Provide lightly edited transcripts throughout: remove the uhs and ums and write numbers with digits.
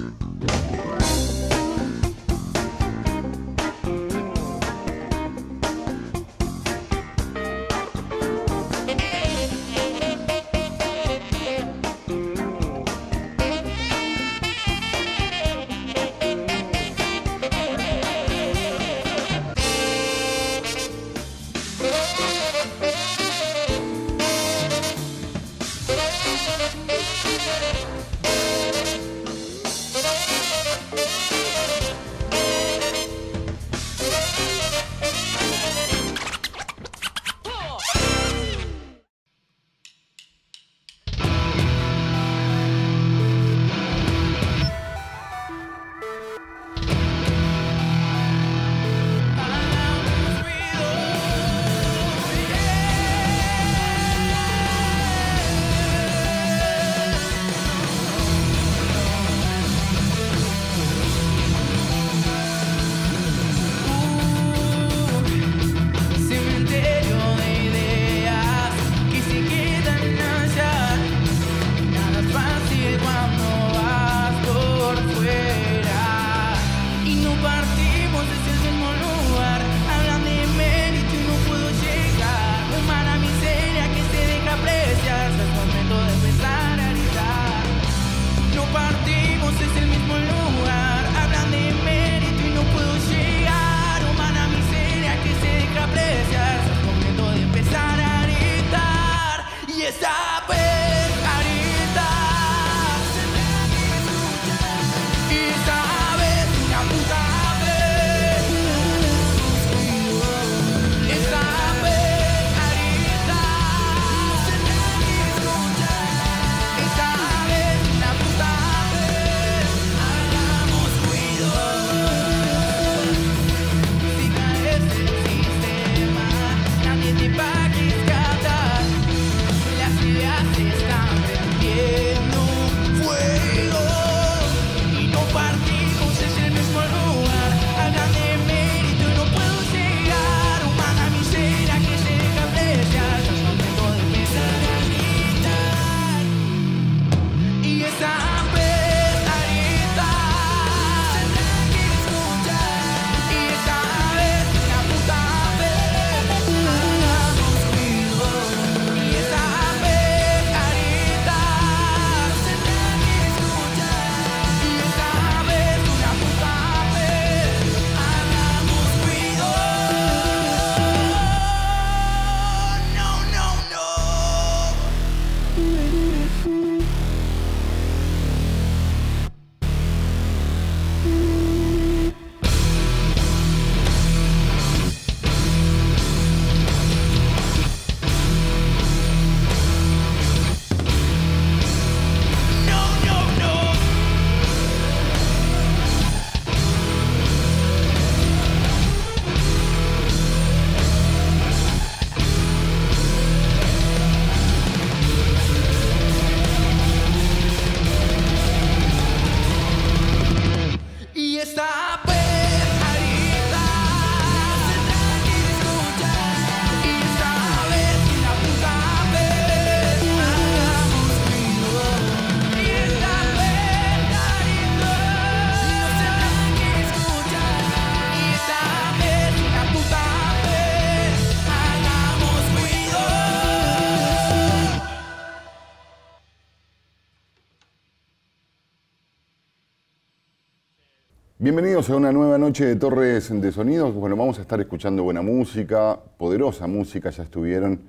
Bienvenidos a una nueva noche de Torres de Sonidos. Bueno, vamos a estar escuchando buena música, poderosa música. Ya estuvieron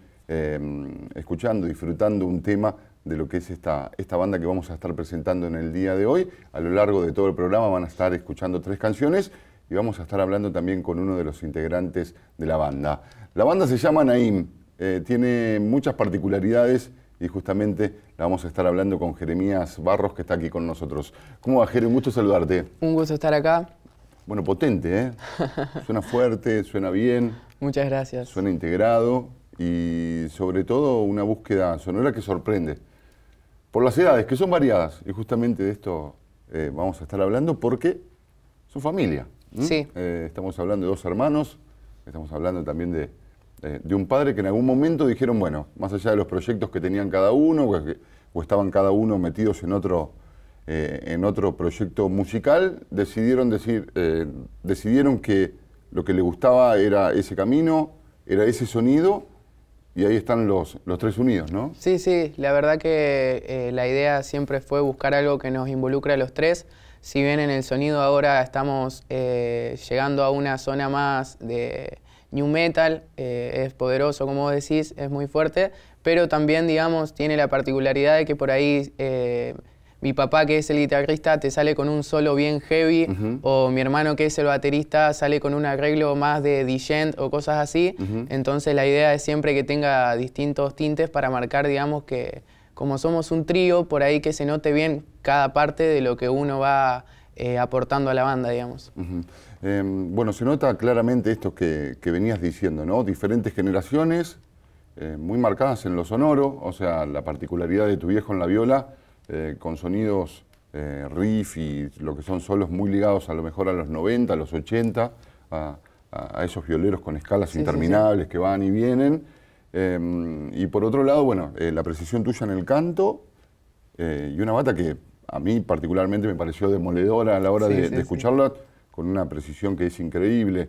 escuchando, disfrutando un tema de lo que es esta banda que vamos a estar presentando en el día de hoy. A lo largo de todo el programa van a estar escuchando 3 canciones y vamos a estar hablando también con uno de los integrantes de la banda. La banda se llama Naim, tiene muchas particularidades y justamente la vamos a estar hablando con Jeremías Barros, que está aquí con nosotros. ¿Cómo va, Jere? Un gusto saludarte. Un gusto estar acá. Bueno, potente, ¿eh? Suena fuerte, suena bien. Muchas gracias. Suena integrado y sobre todo una búsqueda sonora que sorprende. Por las edades, que son variadas. Y justamente de esto vamos a estar hablando porque son familia. Sí. Estamos hablando de 2 hermanos, estamos hablando también de un padre que en algún momento dijeron, bueno, más allá de los proyectos que tenían cada uno, o estaban cada uno metidos en otro en otro proyecto musical, decidieron que lo que les gustaba era ese camino, era ese sonido, y ahí están los tres unidos, ¿no? Sí, sí, la verdad que la idea siempre fue buscar algo que nos involucre a los tres. Si bien en el sonido ahora estamos llegando a una zona más de new metal, es poderoso, como vos decís, es muy fuerte, pero también, digamos, tiene la particularidad de que por ahí mi papá, que es el guitarrista, te sale con un solo bien heavy, o mi hermano, que es el baterista, sale con un arreglo más de djent o cosas así. Entonces la idea es siempre que tenga distintos tintes para marcar, digamos, que como somos un trío, por ahí que se note bien cada parte de lo que uno va aportando a la banda, digamos. Bueno, se nota claramente esto que venías diciendo, ¿no? Diferentes generaciones, muy marcadas en lo sonoro, o sea, la particularidad de tu viejo en la viola, con sonidos riff y lo que son solos muy ligados a lo mejor a los 90, a los 80, a esos violeros con escalas interminables que van y vienen. Y por otro lado, bueno, la precisión tuya en el canto y una bata que a mí particularmente me pareció demoledora a la hora de escucharla, con una precisión que es increíble.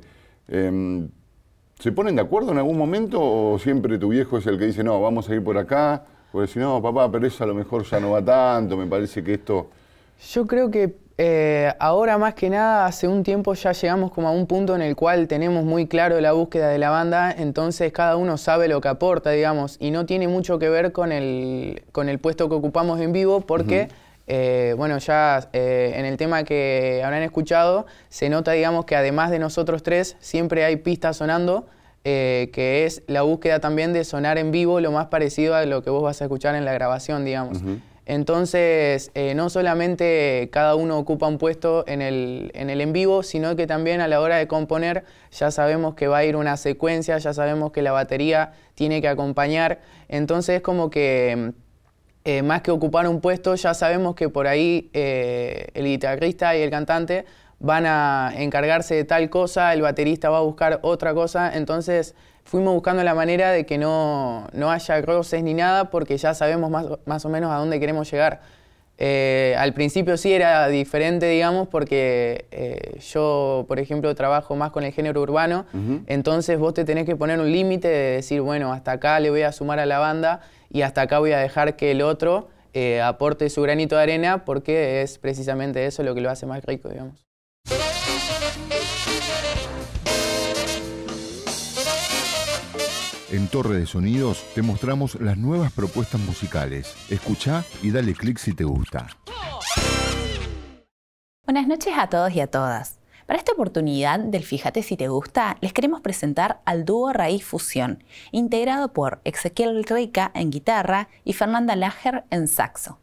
¿Se ponen de acuerdo en algún momento o siempre tu viejo es el que dice, no, vamos a ir por acá? Porque si no, papá, pero eso a lo mejor ya no va tanto, me parece que esto... Yo creo que ahora más que nada, hace un tiempo ya llegamos como a un punto en el cual tenemos muy claro la búsqueda de la banda, entonces cada uno sabe lo que aporta, digamos, y no tiene mucho que ver con el puesto que ocupamos en vivo, porque, bueno, ya en el tema que habrán escuchado, se nota, digamos, que además de nosotros tres, siempre hay pistas sonando, que es la búsqueda también de sonar en vivo lo más parecido a lo que vos vas a escuchar en la grabación, digamos. Entonces, no solamente cada uno ocupa un puesto en el en vivo, sino que también a la hora de componer ya sabemos que va a ir una secuencia, ya sabemos que la batería tiene que acompañar. Entonces, es como que más que ocupar un puesto, ya sabemos que por ahí el guitarrista y el cantante van a encargarse de tal cosa, el baterista va a buscar otra cosa, entonces fuimos buscando la manera de que no haya roces ni nada, porque ya sabemos más o menos a dónde queremos llegar. Al principio sí era diferente, digamos, porque yo, por ejemplo, trabajo más con el género urbano, entonces vos te tenés que poner un límite de decir, bueno, hasta acá le voy a sumar a la banda y hasta acá voy a dejar que el otro aporte su granito de arena, porque es precisamente eso lo que lo hace más rico, digamos. En Torre de Sonidos te mostramos las nuevas propuestas musicales. Escuchá y dale clic si te gusta. Buenas noches a todos y a todas. Para esta oportunidad del Fíjate si te gusta, les queremos presentar al dúo Raíz Fusión, integrado por Ezequiel Rica en guitarra y Fernanda Lager en saxo.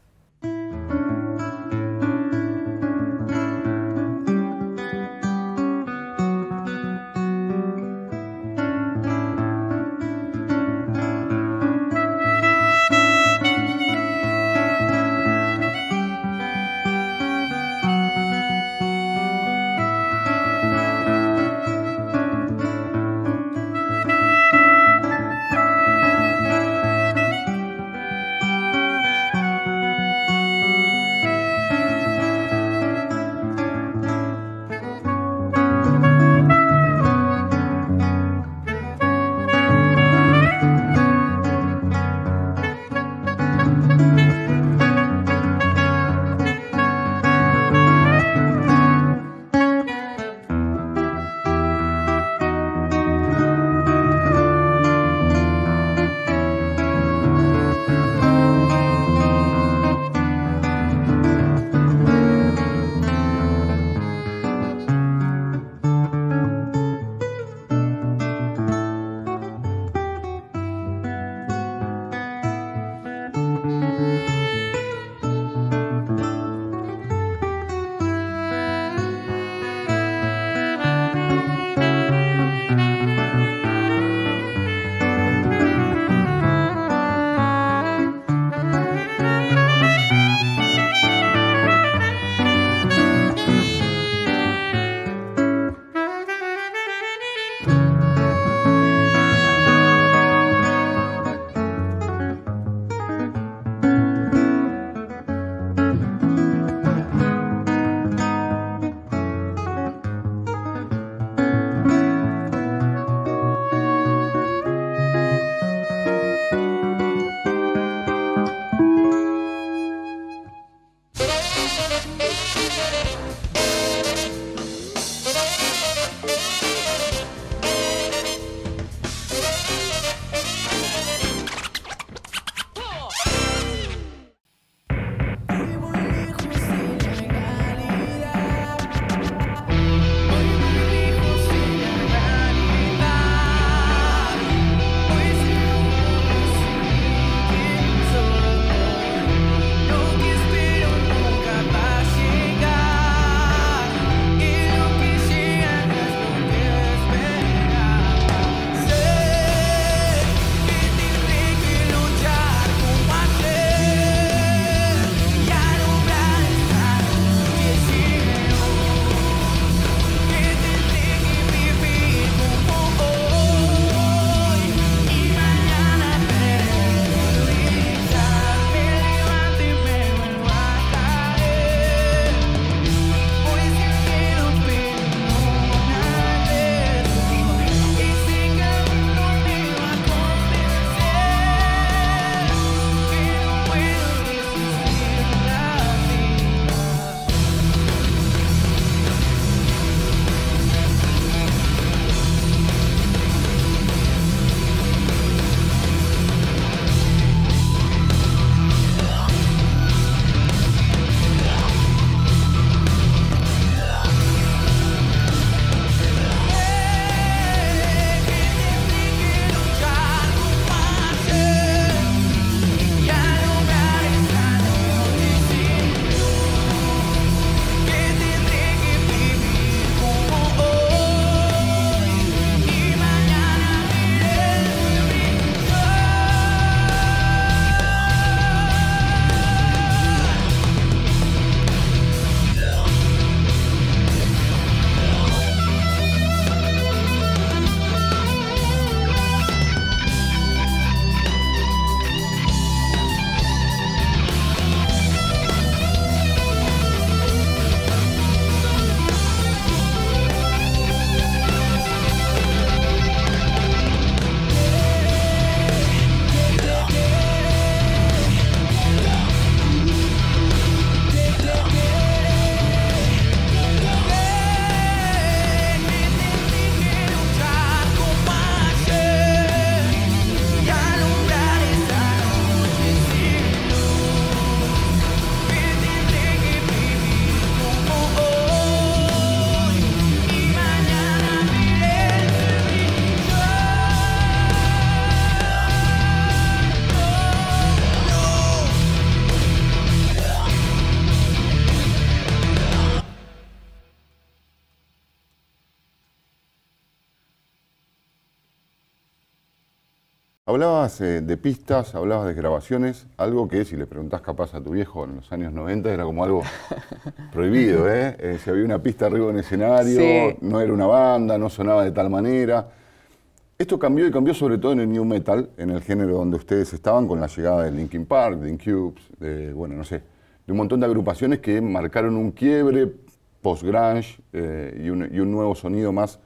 Hablabas de pistas, hablabas de grabaciones, algo que si le preguntás capaz a tu viejo en los años 90 era como algo prohibido, ¿eh? Si había una pista arriba en escenario, Sí. no era una banda, no sonaba de tal manera. Esto cambió y cambió sobre todo en el new metal, en el género donde ustedes estaban con la llegada de Linkin Park, de Incubes, de, bueno, no sé, de un montón de agrupaciones que marcaron un quiebre post-grunge y un nuevo sonido más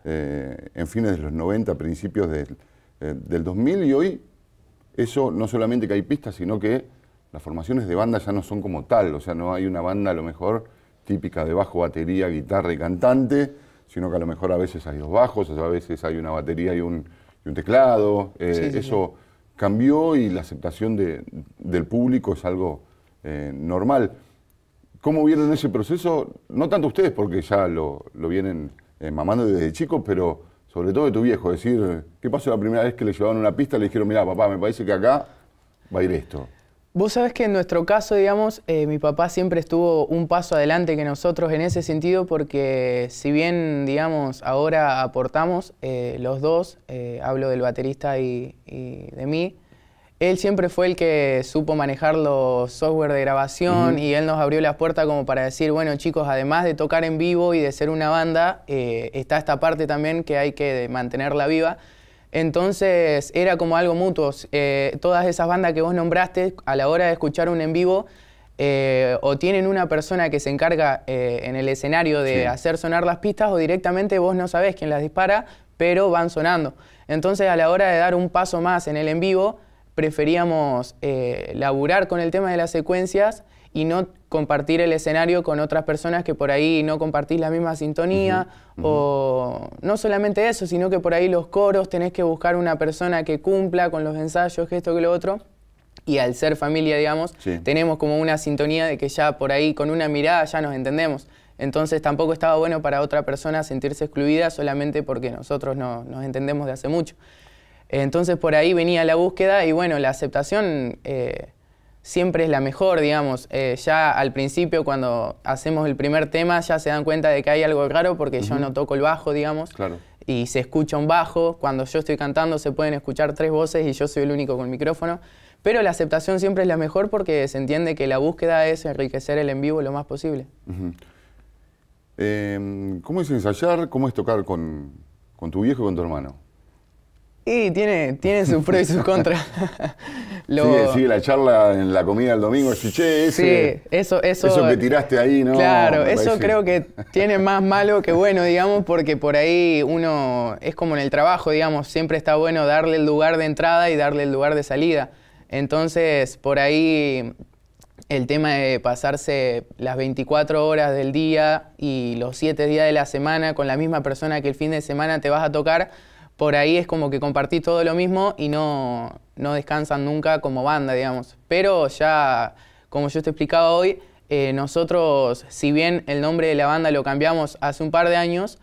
en fines de los 90, principios del 2000, y hoy eso no solamente que hay pistas, sino que las formaciones de banda ya no son como tal, o sea, no hay una banda a lo mejor típica de bajo, batería, guitarra y cantante, sino que a lo mejor a veces hay dos bajos, a veces hay una batería y un teclado. Eso cambió y la aceptación del público es algo normal. ¿Cómo vieron ese proceso? No tanto ustedes, porque ya lo vienen mamando desde chicos, pero sobre todo de tu viejo, decir, ¿qué pasó la primera vez que le llevaban una pista? Le dijeron, mira, papá, me parece que acá va a ir esto. Vos sabés que en nuestro caso, digamos, mi papá siempre estuvo un paso adelante que nosotros en ese sentido, porque si bien, digamos, ahora aportamos los dos, hablo del baterista y de mí, él siempre fue el que supo manejar los software de grabación y él nos abrió las puertas como para decir, bueno chicos, además de tocar en vivo y de ser una banda, está esta parte también que hay que mantenerla viva. Entonces era como algo mutuo. Todas esas bandas que vos nombraste, a la hora de escuchar un en vivo, o tienen una persona que se encarga en el escenario de hacer sonar las pistas, o directamente vos no sabés quién las dispara, pero van sonando. Entonces a la hora de dar un paso más en el en vivo, preferíamos laburar con el tema de las secuencias y no compartir el escenario con otras personas que por ahí no compartís la misma sintonía, o no solamente eso, sino que por ahí los coros tenés que buscar una persona que cumpla con los ensayos, que esto, que lo otro, y al ser familia, digamos, tenemos como una sintonía de que ya por ahí con una mirada ya nos entendemos. Entonces tampoco estaba bueno para otra persona sentirse excluida solamente porque nosotros nos entendemos de hace mucho. Entonces por ahí venía la búsqueda y bueno, la aceptación siempre es la mejor, digamos. Ya al principio cuando hacemos el primer tema ya se dan cuenta de que hay algo raro porque yo no toco el bajo, digamos. Claro. Y se escucha un bajo. Cuando yo estoy cantando se pueden escuchar 3 voces y yo soy el único con el micrófono. Pero la aceptación siempre es la mejor porque se entiende que la búsqueda es enriquecer el en vivo lo más posible. ¿Cómo es ensayar? ¿Cómo es tocar con tu viejo y con tu hermano? Y tiene sus pros y sus contras. Sigue la charla en la comida del domingo, así, che, eso que tiraste ahí, ¿no? Claro, eso creo que tiene más malo que bueno, digamos, porque por ahí uno, es como en el trabajo, digamos, siempre está bueno darle el lugar de entrada y darle el lugar de salida. Entonces, por ahí el tema de pasarse las 24 horas del día y los 7 días de la semana con la misma persona que el fin de semana te vas a tocar, por ahí es como que compartís todo lo mismo y no descansan nunca como banda, digamos. Pero ya, como yo te explicaba hoy, nosotros, si bien el nombre de la banda lo cambiamos hace un par de años,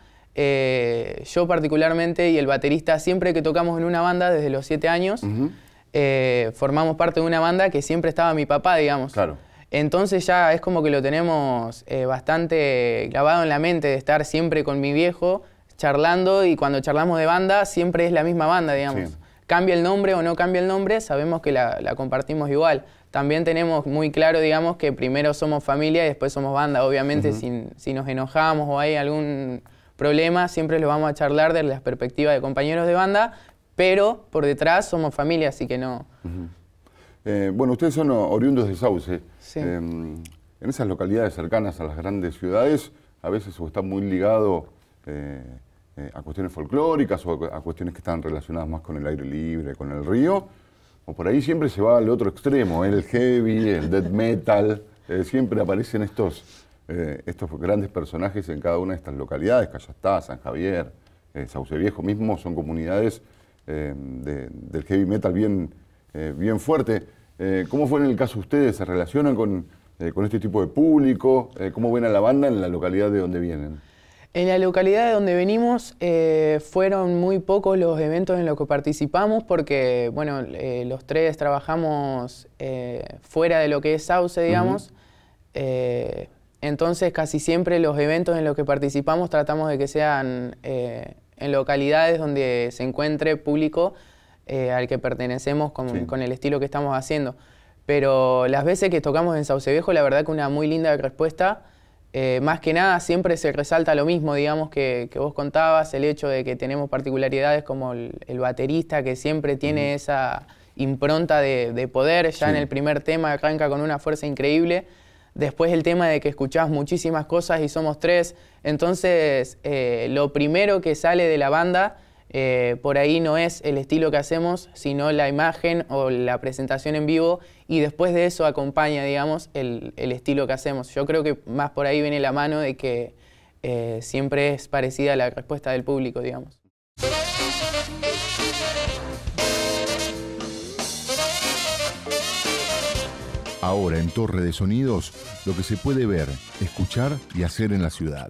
yo particularmente y el baterista, siempre que tocamos en una banda desde los 7 años, formamos parte de una banda que siempre estaba mi papá, digamos. Claro. Entonces ya es como que lo tenemos bastante grabado en la mente de estar siempre con mi viejo, charlando, y cuando charlamos de banda siempre es la misma banda, digamos. Sí. Cambia el nombre o no cambia el nombre, sabemos que la compartimos igual. También tenemos muy claro, digamos, que primero somos familia y después somos banda. Obviamente, si nos enojamos o hay algún problema, siempre lo vamos a charlar desde la perspectiva de compañeros de banda, pero por detrás somos familia, así que no. Bueno, ustedes son oriundos de Sauce. Sí. En esas localidades cercanas a las grandes ciudades, a veces está muy ligado a cuestiones folclóricas o a cuestiones que están relacionadas más con el aire libre, con el río, o por ahí siempre se va al otro extremo, el heavy, el death metal, siempre aparecen estos grandes personajes en cada una de estas localidades, Cayastá, San Javier, Sauce Viejo mismo, son comunidades del heavy metal bien fuerte. ¿Cómo fue en el caso de ustedes? ¿Se relacionan con este tipo de público? ¿Cómo ven a la banda en la localidad de donde vienen? En la localidad de donde venimos fueron muy pocos los eventos en los que participamos porque, bueno, los tres trabajamos fuera de lo que es Sauce, digamos. Entonces, casi siempre los eventos en los que participamos tratamos de que sean en localidades donde se encuentre público al que pertenecemos con el estilo que estamos haciendo. Pero las veces que tocamos en Sauce Viejo, la verdad que una muy linda respuesta. Más que nada siempre se resalta lo mismo, digamos, que vos contabas, el hecho de que tenemos particularidades como el baterista, que siempre tiene esa impronta de poder. Ya en el primer tema arranca con una fuerza increíble. Después el tema de que escuchás muchísimas cosas y somos 3. Entonces, lo primero que sale de la banda, por ahí no es el estilo que hacemos, sino la imagen o la presentación en vivo, y después de eso acompaña, digamos, el estilo que hacemos. Yo creo que más por ahí viene la mano de que siempre es parecida a la respuesta del público, digamos. Ahora en Torre de Sonidos, lo que se puede ver, escuchar y hacer en la ciudad.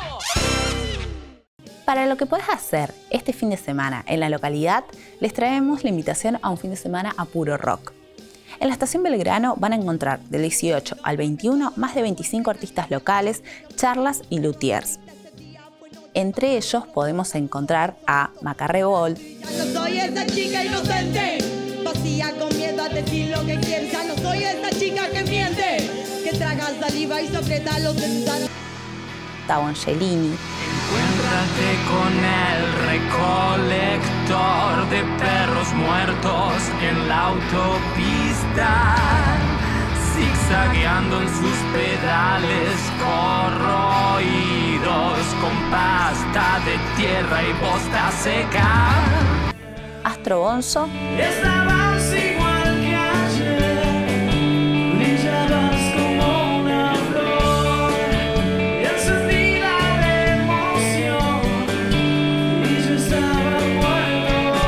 Para lo que puedes hacer este fin de semana en la localidad, les traemos la invitación a un fin de semana a puro rock. En la Estación Belgrano van a encontrar del 18 al 21 más de 25 artistas locales, charlas y luthiers. Entre ellos podemos encontrar a Macarre Gold, Ya no soy esa chica inocente, vacía con miedo a decir lo que quiere. Ya no soy esa chica que miente, que traga saliva y secreta los dedos. Tao Angelini, Encuéntrate con el recolector de perros muertos en la autopista, zigzagueando en sus pedales corroídos con pasta de tierra y bosta seca. Astro Bonzo, Estabas igual que ayer, brillabas como una flor, encendida de emoción, y yo estaba muerto.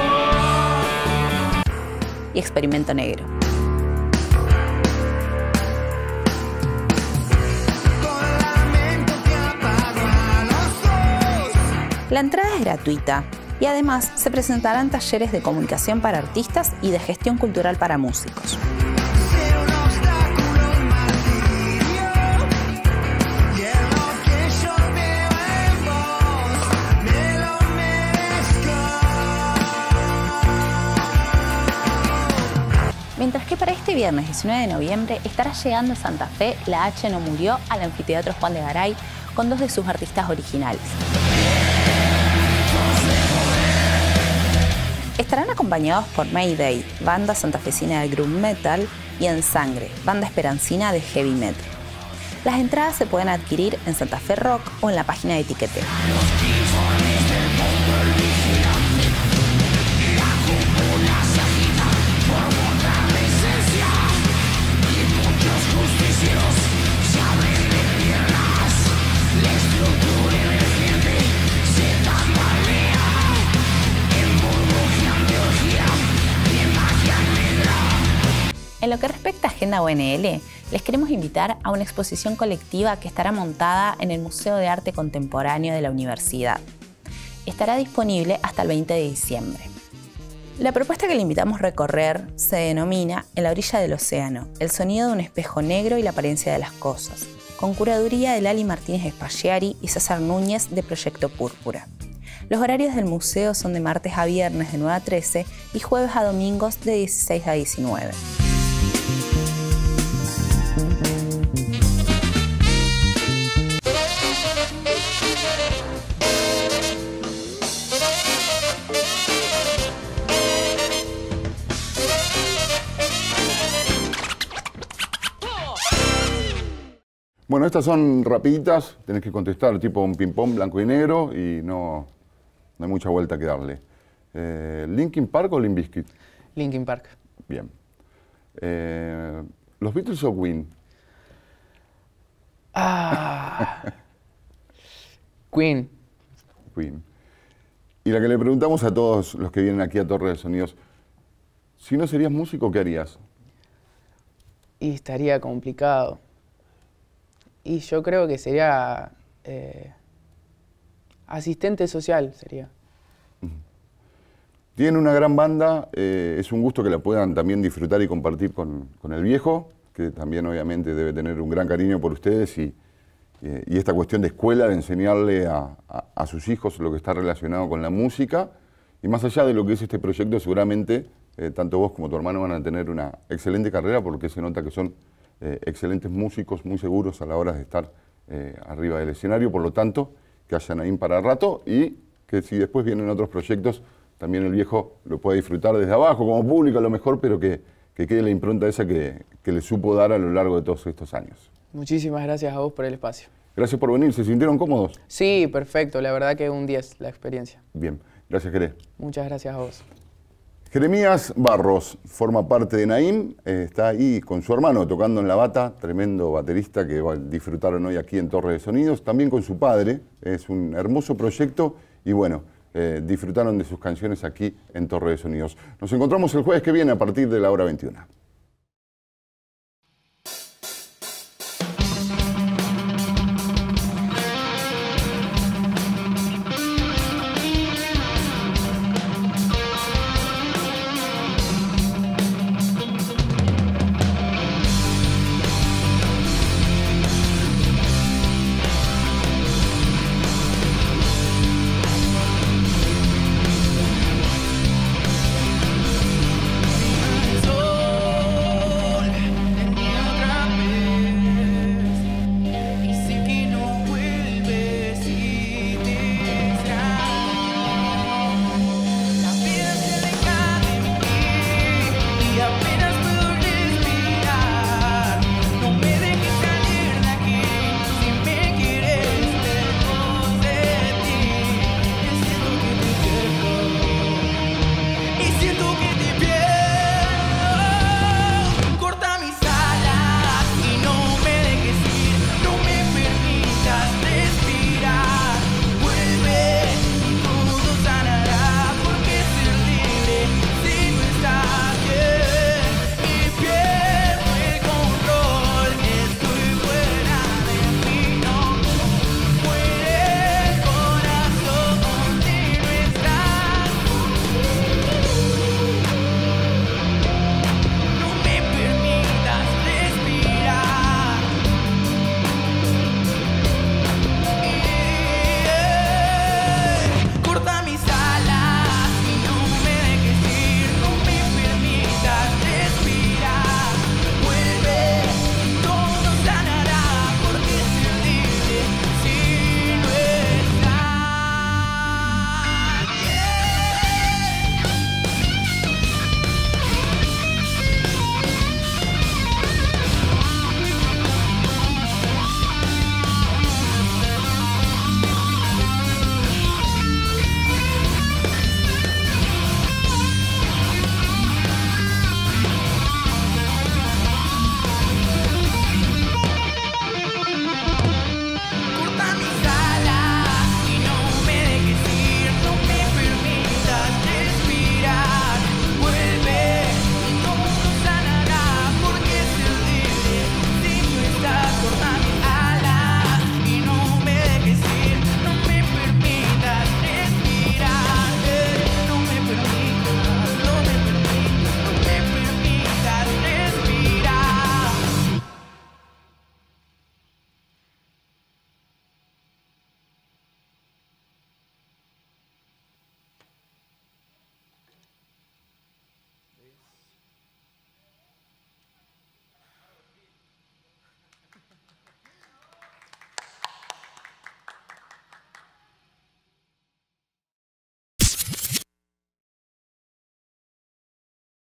y Experimento Negro. La entrada es gratuita y además se presentarán talleres de comunicación para artistas y de gestión cultural para músicos. Mientras que para este viernes 19 de noviembre estará llegando a Santa Fe La H No Murió al Anfiteatro Juan de Garay con 2 de sus artistas originales. Estarán acompañados por Mayday, banda santafesina de groove metal, y En Sangre, banda esperancina de heavy metal. Las entradas se pueden adquirir en Santa Fe Rock o en la página de Tiqueteo. En lo que respecta a Agenda UNL, les queremos invitar a una exposición colectiva que estará montada en el Museo de Arte Contemporáneo de la Universidad. Estará disponible hasta el 20 de diciembre. La propuesta que le invitamos a recorrer se denomina En la orilla del océano, el sonido de un espejo negro y la apariencia de las cosas, con curaduría de Lali Martínez Espagliari y César Núñez de Proyecto Púrpura. Los horarios del museo son de martes a viernes de 9 a 13 y jueves a domingos de 16 a 19. Bueno, estas son rapiditas, tenés que contestar tipo un ping-pong blanco y negro y no hay mucha vuelta que darle. ¿Linkin Park o Limp Bizkit? Linkin Park. Bien. ¿Los Beatles o Queen? Queen. Queen. Y la que le preguntamos a todos los que vienen aquí a Torre de Sonidos, si no serías músico, ¿qué harías? Y estaría complicado. Y yo creo que sería asistente social, sería. Tienen una gran banda, es un gusto que la puedan también disfrutar y compartir con el viejo, que también obviamente debe tener un gran cariño por ustedes y esta cuestión de escuela, de enseñarle a sus hijos lo que está relacionado con la música Y más allá de lo que es este proyecto, seguramente tanto vos como tu hermano van a tener una excelente carrera, porque se nota que son excelentes músicos, muy seguros a la hora de estar arriba del escenario. Por lo tanto, que hayan ahí para rato y que si después vienen otros proyectos, también el viejo lo pueda disfrutar desde abajo, como público a lo mejor, pero que quede la impronta esa que le supo dar a lo largo de todos estos años. Muchísimas gracias a vos por el espacio. Gracias por venir. ¿Se sintieron cómodos? Sí, perfecto. La verdad que es un 10 la experiencia. Bien. Gracias, Jerez. Muchas gracias a vos. Jeremías Barros forma parte de Naim, está ahí con su hermano tocando en la bata, tremendo baterista que disfrutaron hoy aquí en Torre de Sonidos, también con su padre, es un hermoso proyecto y bueno, disfrutaron de sus canciones aquí en Torre de Sonidos. Nos encontramos el jueves que viene a partir de la hora 21.